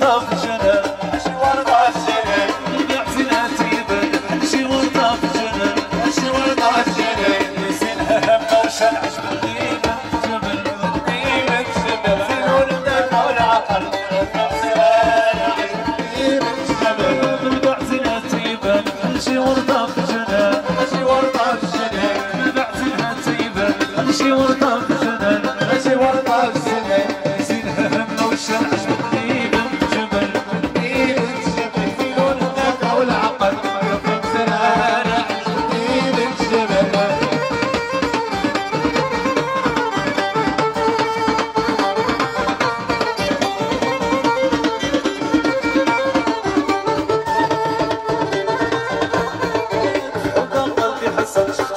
ورطة في الجنان ماشي ورطة الجنان بعتنا تيبان ماشي ورطة في الجنان ماشي ورطة الجنان نسينها همة وشان عجب الغيبة جبل قيمة جبل في الولدان والعقل قيمة جبل بعتنا تيبان ماشي ورطة في الجنان ماشي ورطة الجنان بعتنا تيبان ماشي ورطة في الجنان ماشي ورطة الجنان نسينها همة وشان عجب الغيبة جبل قيمة جبل في الولدان والعقل قيمة جبل وقلبي حسن